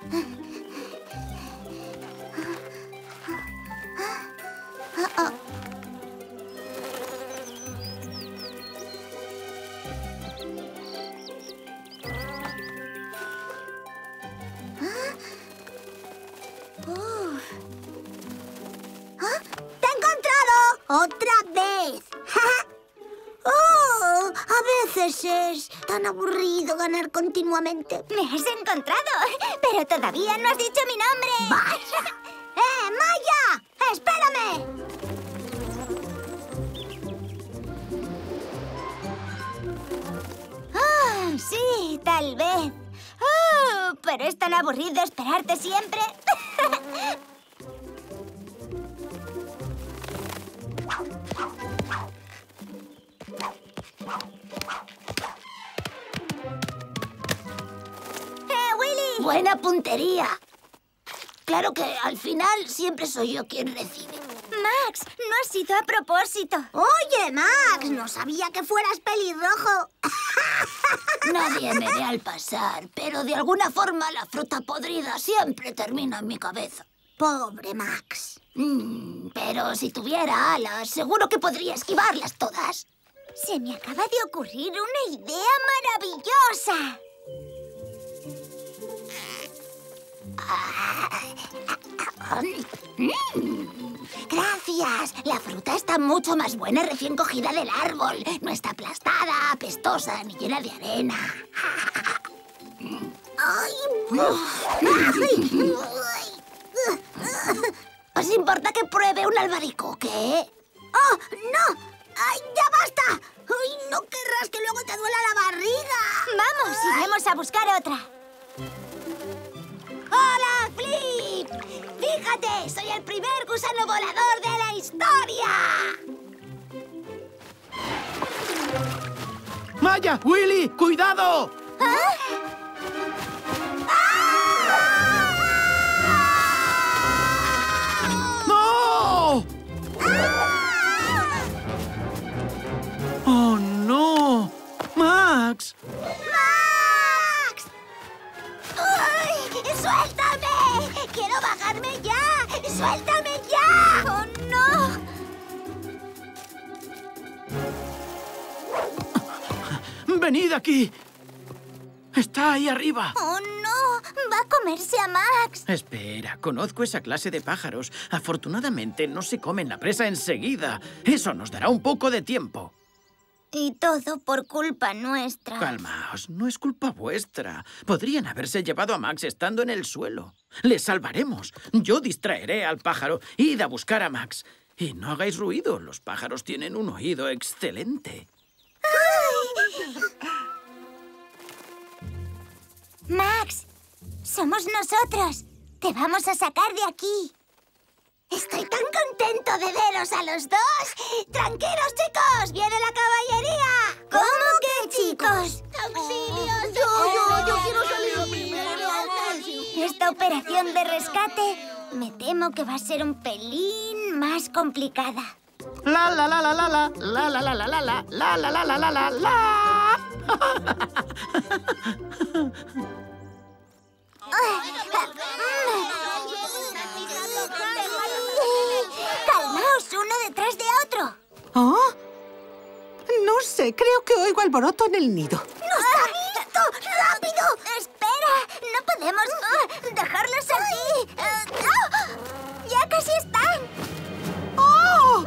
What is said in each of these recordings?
¡Te he encontrado! ¡Otra vez! ¡Oh! A veces es tan aburrido ganar continuamente. ¡Me has encontrado! Pero todavía no has dicho mi nombre. ¡Vaya! Maya! ¡Espérame! Oh, sí, tal vez. Oh, pero es tan aburrido esperarte siempre. Willy! ¡Buena puntería! Claro que al final siempre soy yo quien recibe. Max, no ha sido a propósito. Oye, Max, no sabía que fueras pelirrojo. Nadie me ve al pasar, pero de alguna forma la fruta podrida siempre termina en mi cabeza. Pobre Max. Pero si tuviera alas, seguro que podría esquivarlas todas. Se me acaba de ocurrir una idea maravillosa. Gracias. La fruta está mucho más buena recién cogida del árbol. No está aplastada, apestosa ni llena de arena. ¿Os importa que pruebe un albaricoque? ¡Oh, no! ¡Ay, ya basta! ¡Ay, no querrás que luego te duela la barriga! Vamos, iremos a buscar otra. ¡Hola, Flip! ¡Fíjate! ¡Soy el primer gusano volador de la historia! ¡Maya! ¡Willy! ¡Cuidado! ¡No! ¡Oh, no! ¡Max! ¡Max! ¡Ay! ¡Suéltame! ¡Quiero bajarme ya! ¡Suéltame ya! ¡Oh, no! ¡Venid aquí! ¡Está ahí arriba! ¡Oh, no! ¡Va a comerse a Max! Espera, conozco esa clase de pájaros. Afortunadamente no se comen la presa enseguida. Eso nos dará un poco de tiempo. Y todo por culpa nuestra. Calmaos, no es culpa vuestra. Podrían haberse llevado a Max estando en el suelo. Le salvaremos. Yo distraeré al pájaro. Id a buscar a Max. Y no hagáis ruido. Los pájaros tienen un oído excelente. Max, somos nosotros. Te vamos a sacar de aquí. Estoy tan contento de veros a los dos. ¡Tranquilos, chicos! ¡Viene la caballería! ¿Cómo que, chicos? ¡Auxilio! Yo quiero salir primero. Esta operación de rescate me temo que va a ser un pelín más complicada. La la la la la la la la la la la la la la la la la la. ¡Calmaos uno detrás de otro! ¿Oh? No sé, creo que oigo alboroto en el nido. ¡Nos ha visto! ¡Rápido! ¡Espera! ¡No podemos dejarlos así! ¡Ya casi están! ¡Oh!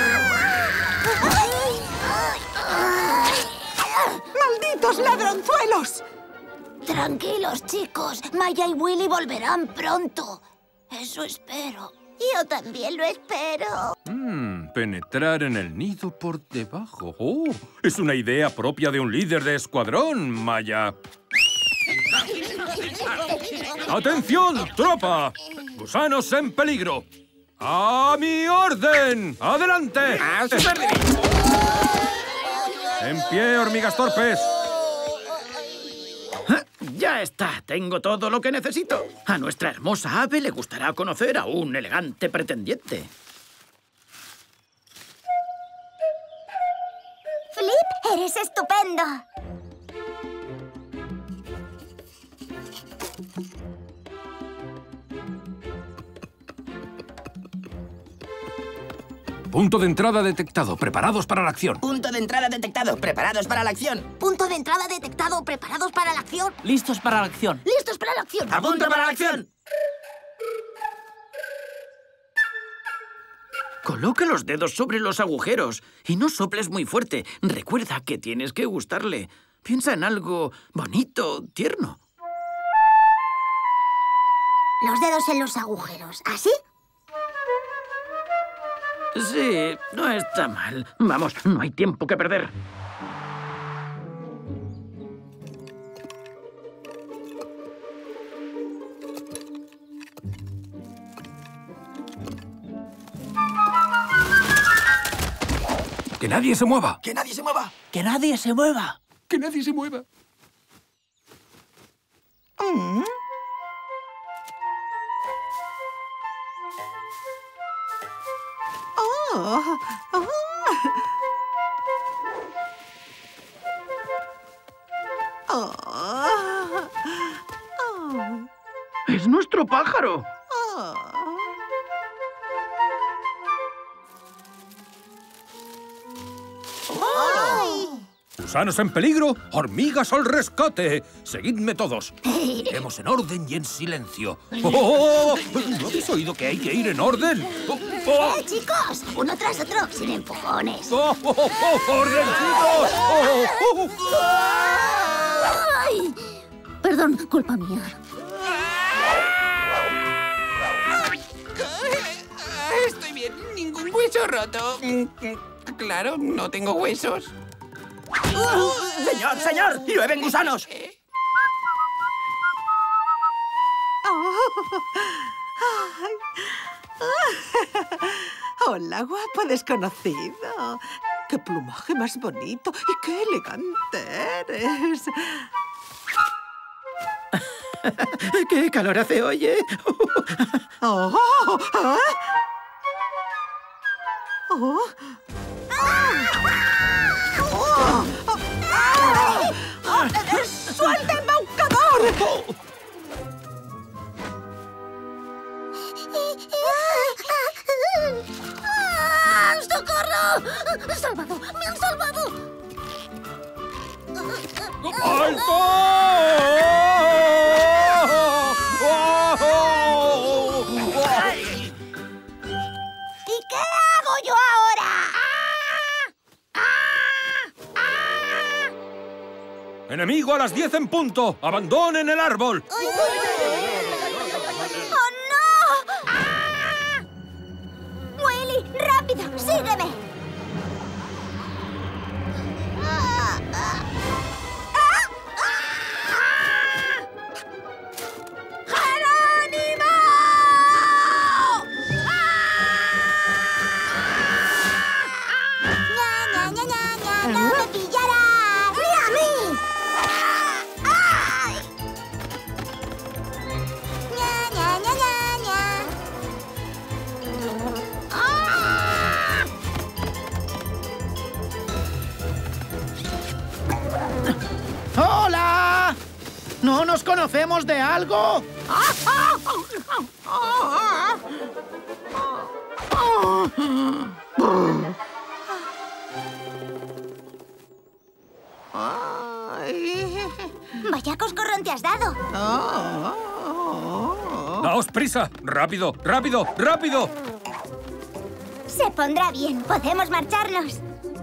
¡Malditos ladronzuelos! Tranquilos, chicos. Maya y Willy volverán pronto. Eso espero. Yo también lo espero. Penetrar en el nido por debajo. ¡Oh! Es una idea propia de un líder de escuadrón, Maya. ¡Atención, tropa! ¡Gusanos en peligro! ¡A mi orden! ¡Adelante! ¡En pie, hormigas torpes! ¡Ya está! Tengo todo lo que necesito. A nuestra hermosa ave le gustará conocer a un elegante pretendiente. Flip, eres estupendo. Punto de entrada detectado. Preparados para la acción. Punto de entrada detectado. Preparados para la acción. Punto de entrada detectado. ¿Preparados para la acción? Listos para la acción. ¡Listos para la acción! ¡A punto para la acción! Coloca los dedos sobre los agujeros y no soples muy fuerte. Recuerda que tienes que gustarle. Piensa en algo bonito, tierno. Los dedos en los agujeros. ¿Así? Sí, no está mal. Vamos, no hay tiempo que perder. ¡Que nadie se mueva! ¡Que nadie se mueva! ¡Que nadie se mueva! ¡Que nadie se mueva! ¡Es nuestro pájaro! ¡Gusanos en peligro! ¡Hormigas al rescate! ¡Seguidme todos! Iremos en orden y en silencio. ¡Oh! ¿No habéis oído que hay que ir en orden? Chicos! Uno tras otro, sin empujones. ¡Orden, chicos! ¡Ay! Perdón, culpa mía. Estoy bien. Ningún hueso roto. Claro, no tengo huesos. ¡Señor, señor! ¡Llueven gusanos! Hola, guapo desconocido. ¡Qué plumaje más bonito! ¡Y qué elegante eres! ¡Qué calor hace, oye! ¡Oh! ¿Ah? ¡Oh! ¡Suelta el embaucador! ¡Socorro! ¡Salvado! ¡Me han salvado! ¡Alto! ¿Y qué hago yo ahora? ¡Enemigo a las 10 en punto! ¡Abandonen el árbol! ¡Oh, no! ¡Willy, rápido! ¡Sígueme! ¡Jerónimo! ¡Ña, ña, ña, ña! ¡No me pillarás! ¡Ni a mí! ¡Ay! ¡Ña, ña, ña, ña, ña! ¡Ah! ¡Hola! ¿No nos conocemos de algo? Vaya coscorrón te has dado. ¡Daos prisa! ¡Rápido, rápido, rápido! Se pondrá bien. Podemos marcharnos.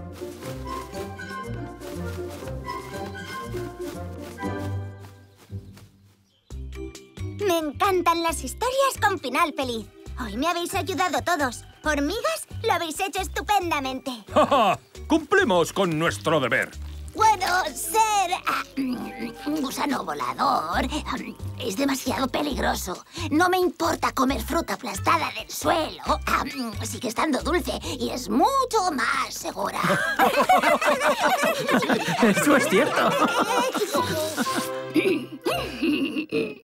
Me encantan las historias con final feliz. Hoy me habéis ayudado todos. Hormigas, lo habéis hecho estupendamente. ¡Ja, ja! Cumplimos con nuestro deber. Bueno, ser un gusano volador es demasiado peligroso. No me importa comer fruta aplastada del suelo. Sigue estando dulce y es mucho más segura. Eso es cierto.